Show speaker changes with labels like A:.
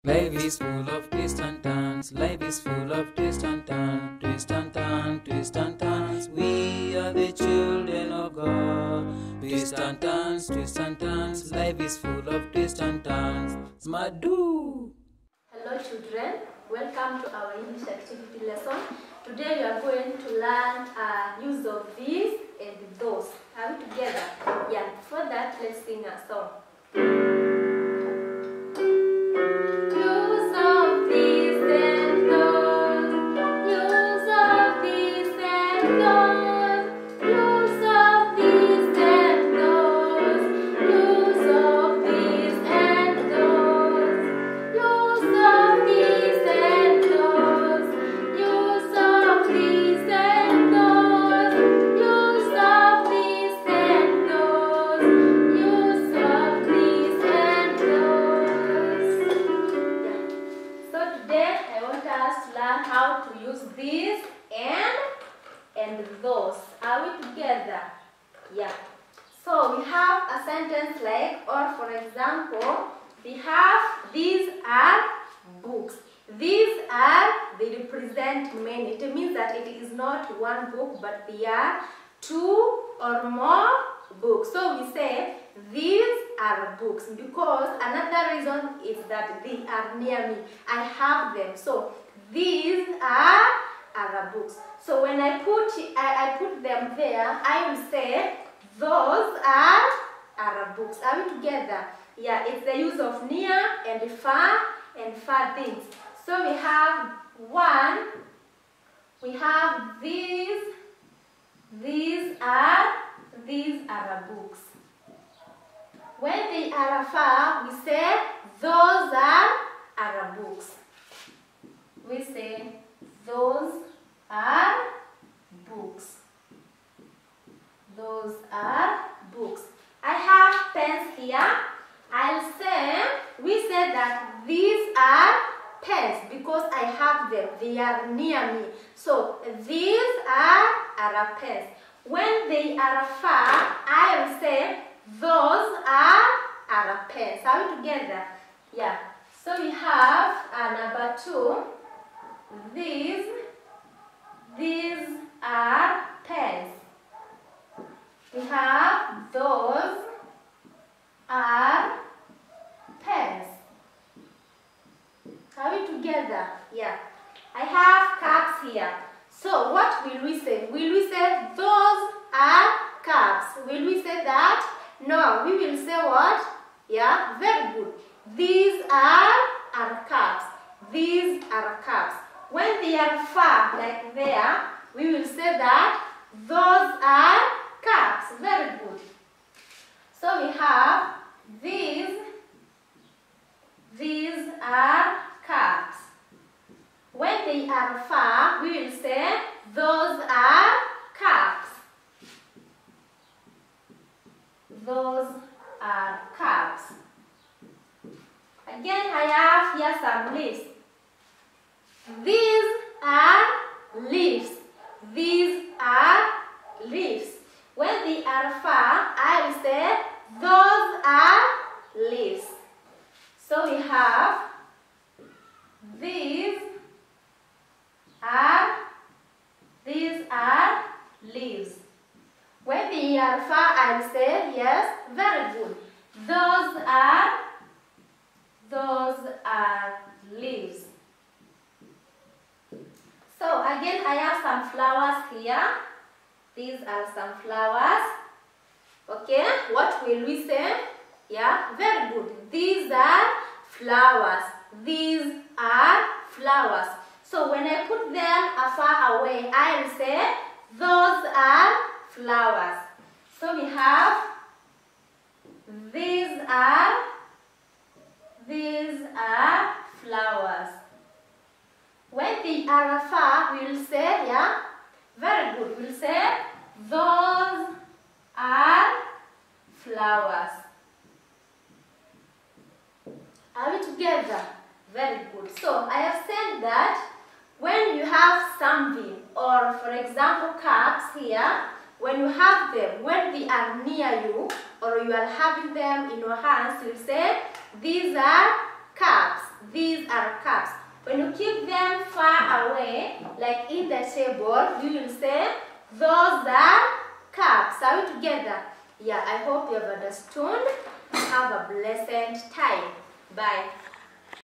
A: Life is full of twists and turns. Life is full of twists and turns. Twists and turns, twists and turns. We are the children of God. Twists and turns, twists and turns. Life is full of twists and turns. Smadu.
B: Hello children, welcome to our English activity lesson. Today we are going to learn use of these and those. Are we together? Yeah, before that let's sing a song. How to use these and those. Are we together? Yeah. So we have a sentence like, or for example, we have these are books. These are, they represent many. It means that it is not one book, but they are two or more books. So we say these are books because another reason is that they are near me. I have them. So these are other books. So when I put them there, I will say those are other books. Are we together? Yeah, it's the use of near and far things. So we have one. We have these. These are books. When they are far, we say those are other books. We say those are books. Those are books. I have pens here. We say that these are pens because I have them. They are near me. So these are pens. When they are far, I will say those are pens. Are we together? Yeah. So we have number 2. These are pens. We have those are pens. Are we together? Yeah. I have cups here. So what will we say? Will we say those are cups? Will we say that? No, we will say what? Yeah, very good. These are cups. These are cups. When they are far, like there, we will say that those are cups. Very good. So we have these are cups. When they are far, we will say those are cups. Those are cups. Again, I have here some leaves. These are leaves. These are leaves. When they are far, I will say those are leaves. So we have these are leaves. When they are far, I will say yes, very good. Those are leaves. So again, I have some flowers here. These are some flowers. Okay, what will we say? Yeah, very good. These are flowers. These are flowers. So when I put them far away, I will say those are flowers. So we have these are flowers. When they are far, we will say, yeah, very good. We will say those are flowers. Are we together? Very good. So I have said that when you have something, or for example cups here, when you have them, when they are near you, or you are having them in your hands, you say, these are cups. these are cups. When you keep them far away, like in the table, you will say, those are cups. Are we together? Yeah, I hope you have understood. Have a blessed time. Bye.